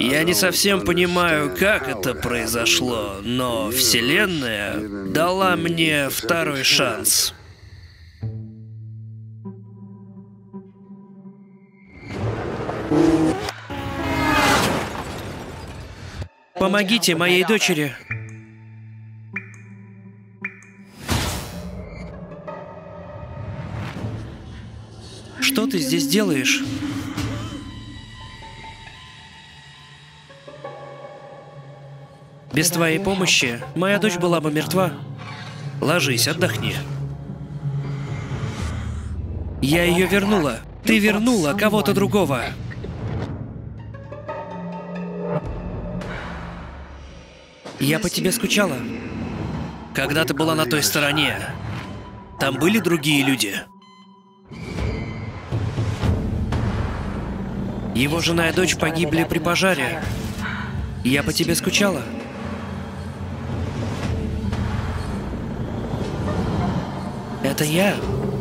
Я не совсем понимаю, как это произошло, но Вселенная дала мне второй шанс. Помогите моей дочери. Что ты здесь делаешь? Без твоей помощи моя дочь была бы мертва. Ложись, отдохни. Я ее вернула. Ты вернула кого-то другого. Я по тебе скучала. Когда ты была на той стороне, там были другие люди? Его жена и дочь погибли при пожаре. Я по тебе скучала. Это я.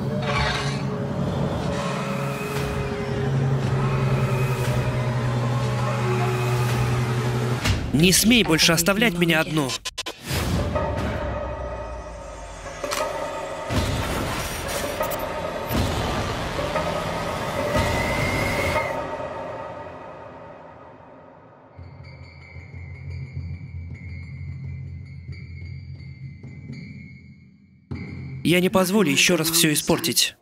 Не смей больше оставлять меня одну. Я не позволю еще раз все испортить.